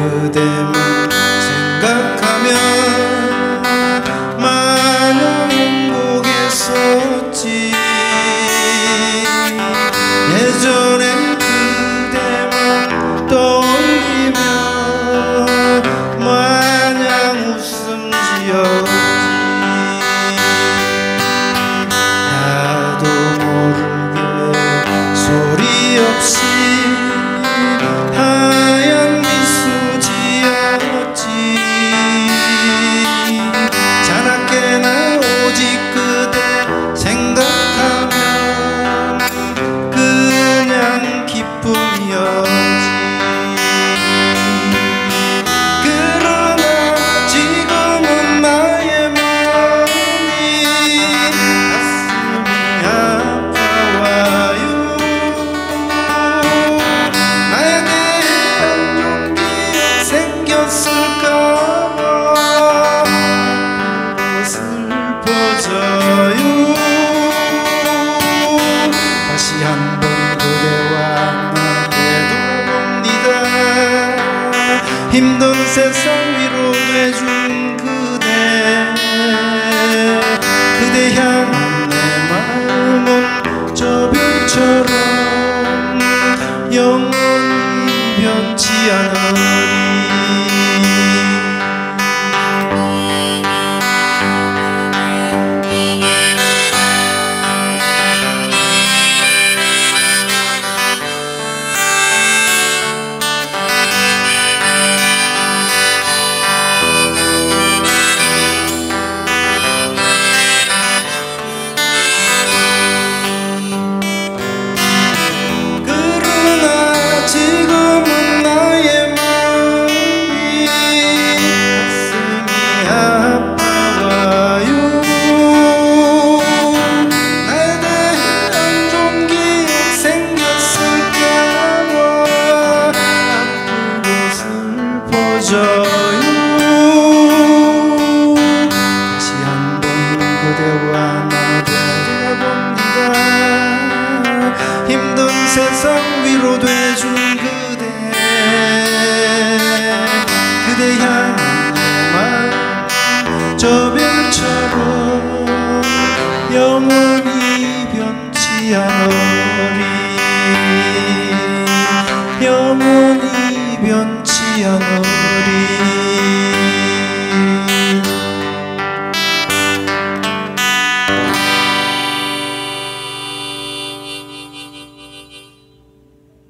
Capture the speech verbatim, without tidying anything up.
그대만 생각하면 마냥 행복했었지. 예전엔 그대만 떠올리며 마냥 웃음 지었지. 나도 모르게 소리 없이 하얀 미소 지었지. 자나깨나 오직 그대 생각하면 그냥 기쁨이었지. 그러나 지금은 나의 마음이 가슴이 아파와요. 나에 대해 안 좋은 기억 생겼을까봐 슬퍼져요. 다시 한번 그대와 만나봅니다. 힘든 세상 위로해준 그대, 그대 향한 내 마음은 저 별처럼 영원히 변치 않으리. 다시 한번 그대와 나눠봅니다. 힘든 세상 위로 돼준 그대, 그대 향한 내 마음 저